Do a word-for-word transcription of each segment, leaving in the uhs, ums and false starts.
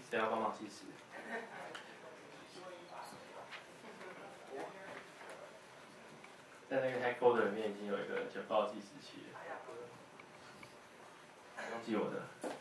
谁要帮忙计时？在那个 Hack Folder 里面已经有一个简报计时器了，忘记我的。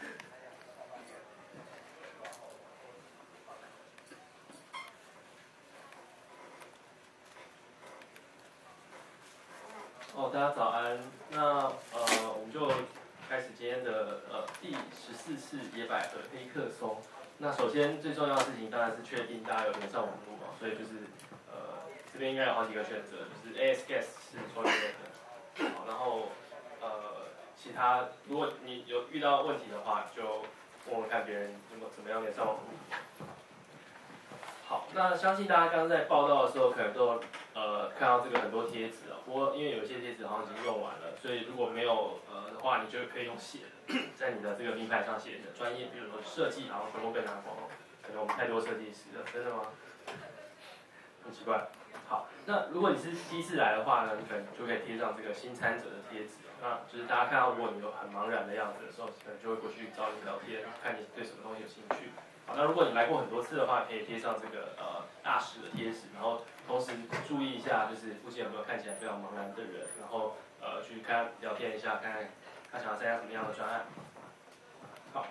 哦，大家早安。那呃，我们就开始今天的呃第十四次野百合黑客松。那首先最重要的事情当然是确定大家有连上网络嘛，所以就是呃这边应该有好几个选择，就是 A S Guest 是抽里面的，好，然后呃其他如果你有遇到问题的话，就问问看别人怎么怎么样连上网络。好，那相信大家刚刚在报道的时候，可能都呃看到这个很多贴纸啊。不过因为有一些贴纸好像已经用完了，所以如果没有呃的话，你就可以用写的，在你的这个名牌上写你的专业，比如说设计，好像全部被拿光了。可能我们太多设计师了，真的吗？很奇怪。好，那如果你是第一次来的话呢，你可能就可以贴上这个新参者的贴纸。那就是大家看到，如果你有很茫然的样子的时候，可能就会过去找你聊天，看你对什么东西有兴趣。好，那如果你来过很多次的话，可以贴上这个呃大使的贴纸，然后同时注意一下，就是附近有没有看起来非常茫然的人，然后呃去看聊天一下，看看他想要参加什么样的专案。好。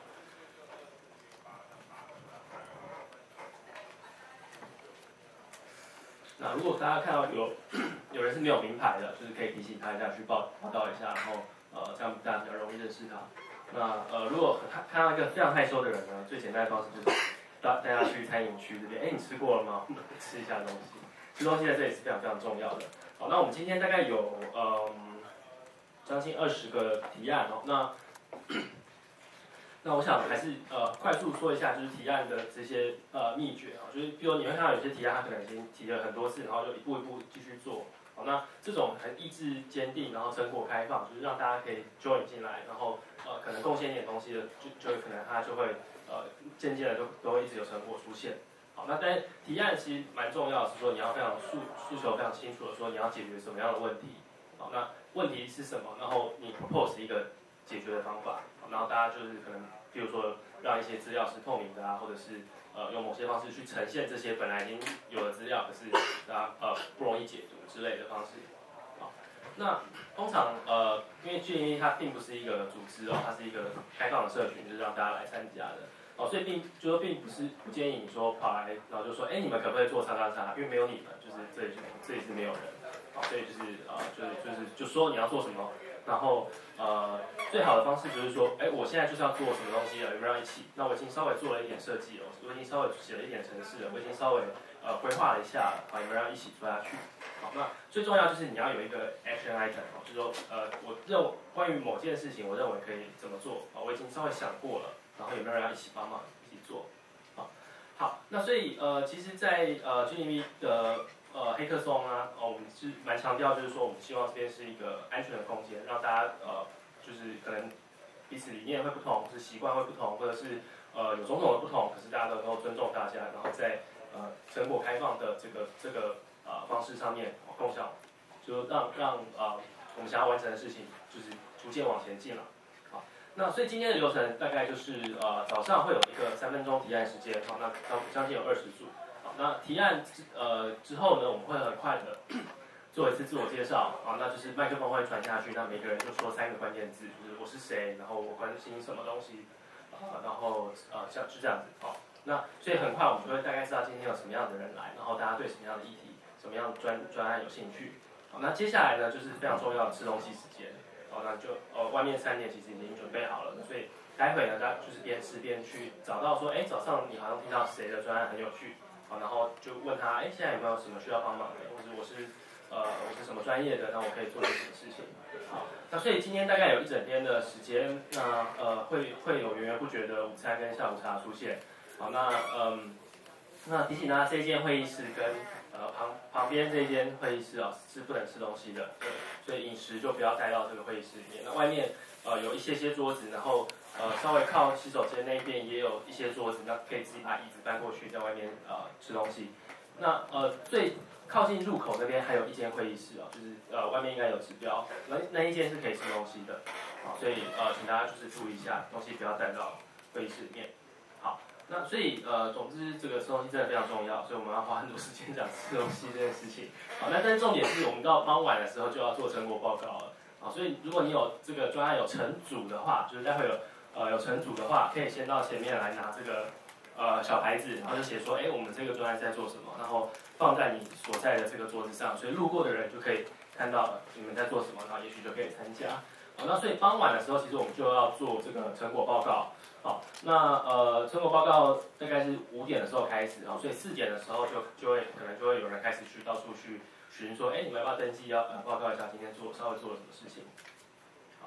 那如果大家看到有有人是没有名牌的，就是可以提醒他一下，去报报道一下，然后呃这样大家比较容易认识他。那呃，如果看看到一个非常害羞的人呢，最简单的方式就是带带他去餐饮区这边，哎，你吃过了吗？吃一下东西，吃东西在这里是非常非常重要的。好，那我们今天大概有嗯将近二十个提案哦，那那我想还是呃快速说一下，就是提案的这些呃秘诀啊，就是比如你会看到有些提案他可能已经提了很多次，然后就一步一步继续做。好，那这种很意志坚定，然后成果开放，就是让大家可以 join 进来，然后呃可能贡献一点东西的，就就可能他就会呃渐渐的就都会一直有成果出现。好，那但提案其实蛮重要的，是说你要非常诉诉求非常清楚的说你要解决什么样的问题。好，那问题是什么？然后你 propose 一个解决的方法。好，然后大家就是可能，比如说让一些资料是透明的啊，或者是呃用某些方式去呈现这些本来已经有的资料，可是大家呃不容易解读之类的方式。好，那通常呃因为 G M E 它并不是一个组织哦，它是一个开放的社群，就是让大家来参加的。哦，所以并就说并不是不建议你说跑来，然后就说，哎，你们可不可以做叉叉叉？因为没有你们，就是这里这里是没有人，好，所以就是呃就是就是就说你要做什么，然后呃最好的方式就是说，哎，我现在就是要做什么东西了，有没有人一起？那我已经稍微做了一点设计了，我已经稍微写了一点程式了，我已经稍微呃规划了一下了，好，有没有人一起做下去？好，那最重要就是你要有一个 action item，就是说呃我认为关于某件事情，我认为可以怎么做，啊，我已经稍微想过了。然后有没有人要一起帮忙一起做？好，好，那所以呃，其实在，在呃 G M E 的呃黑客松啊，哦，我们是蛮强调，就是说我们希望这边是一个安全的空间，让大家呃，就是可能彼此理念会不同，或是习惯会不同，或者是呃有种种的不同，可是大家都能够尊重大家，然后在呃成果开放的这个这个呃方式上面共享，就让让呃我们想要完成的事情，就是逐渐往前进了。那所以今天的流程大概就是呃早上会有一个三分钟提案时间，好，那将将近有二十组，好，那提案呃之后呢，我们会很快的做一次自我介绍，啊，那就是麦克风会传下去，那每个人就说三个关键字，就是我是谁，然后我关心什么东西，啊，然后呃像就这样子，好，那所以很快我们就会大概知道今天有什么样的人来，然后大家对什么样的议题、什么样的专专案有兴趣，好，那接下来呢就是非常重要的吃东西时间。哦，那就呃外面餐点其实已经准备好了，所以待会呢，大家就是边吃边去找到说，哎，早上你好像听到谁的专案很有趣，好，然后就问他，哎，现在有没有什么需要帮忙的，或者我是呃我是什么专业的，那我可以做些什么事情？好，那所以今天大概有一整天的时间，那呃会会有源源不绝的午餐跟下午茶出现，好，那嗯，那提醒大家，这间会议室跟呃旁旁边这间会议室啊是不能吃东西的，对，所以饮食就不要带到这个会议室里面。那外面呃有一些些桌子，然后呃稍微靠洗手间那一边也有一些桌子，那可以自己把椅子搬过去，在外面呃吃东西。那呃最靠近入口那边还有一间会议室啊，就是呃外面应该有指标，那那一间是可以吃东西的，好，所以呃请大家就是注意一下，东西不要带到会议室里面。好， 那所以呃，总之这个吃东西真的非常重要，所以我们要花很多时间讲吃东西这件事情。好，那但是重点是我们到傍晚的时候就要做成果报告了。好，所以如果你有这个专案有成组的话，就是待会有呃有成组的话，可以先到前面来拿这个呃小牌子，然后就写说，哎，我们这个专案在做什么，然后放在你所在的这个桌子上，所以路过的人就可以看到你们在做什么，然后也许就可以参加。好，那所以傍晚的时候，其实我们就要做这个成果报告。好，那呃，成果报告大概是五点的时候开始，啊，所以四点的时候就就会可能就会有人开始去到处去询说，哎，你们要不要登记，要呃报告一下今天做稍微做了什么事情。好，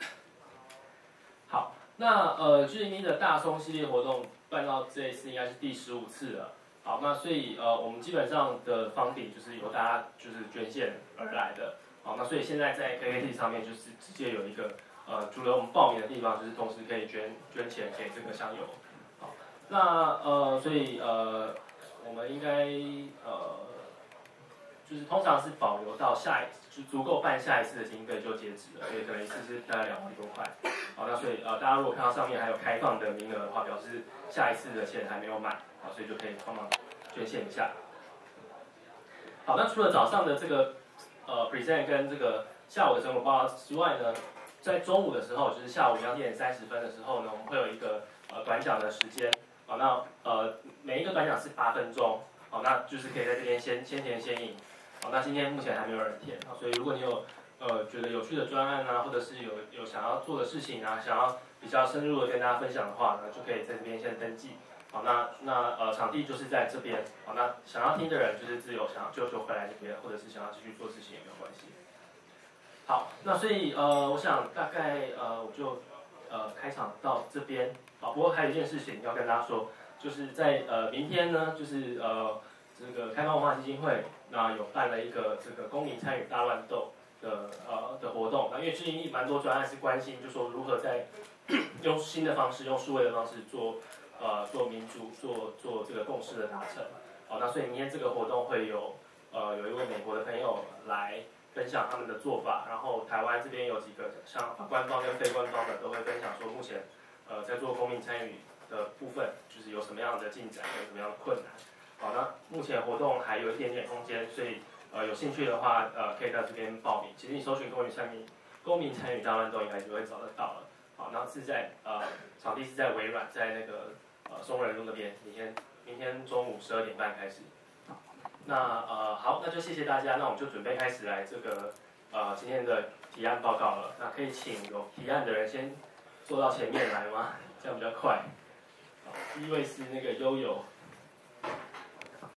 好，那呃 G M E 的大松系列活动办到这一次应该是第十五次了。好，那所以呃我们基本上的方顶就是由大家就是捐献而来的。好，那所以现在在 K K T 上面就是直接有一个。呃，除了我们报名的地方，就是同时可以捐捐钱给这个香油。好，那呃，所以呃，我们应该呃，就是通常是保留到下一，就足够办下一次的经费就截止了，所以可能一次是大概两万多块。好，那所以呃，大家如果看到上面还有开放的名额的话，表示下一次的钱还没有满，好，所以就可以帮忙捐献一下。好，那除了早上的这个呃 present 跟这个下午的成果报告之外呢？在中午的时候，就是下午两点三十分的时候呢，我们会有一个呃短讲的时间，好，那呃每一个短讲是八分钟，好，那就是可以在这边先先填先引，好，那今天目前还没有人填，好，所以如果你有呃觉得有趣的专案啊，或者是有有想要做的事情啊，想要比较深入的跟大家分享的话呢，就可以在这边先登记，好，那那呃场地就是在这边，好，那想要听的人就是自由想要就就回来这边，或者是想要继续做事情也没有关系。好，那所以呃，我想大概呃，我就呃开场到这边。好，不过还有一件事情要跟大家说，就是在呃明天呢，就是呃这个开放文化基金会那有办了一个这个公民参与大乱斗的呃的活动。那因为最近蛮多专案是关心，就说如何在用新的方式，用数位的方式做呃做民主，做做这个共识的达成。好，那所以明天这个活动会有呃有一位美国的朋友来。分享他们的做法，然后台湾这边有几个像官方跟非官方的都会分享说目前呃在做公民参与的部分，就是有什么样的进展，有什么样的困难。好，那目前活动还有一点点空间，所以呃有兴趣的话呃可以到这边报名。其实你搜寻公民参与公民参与大乱斗应该就会找得到了。好，然后是在呃场地是在微软，在那个呃松仁路那边，明天明天中午十二点半开始。那呃好，那就谢谢大家，那我们就准备开始来这个呃今天的提案报告了。那可以请有提案的人先坐到前面来吗？这样比较快。好，第一位是那个悠悠。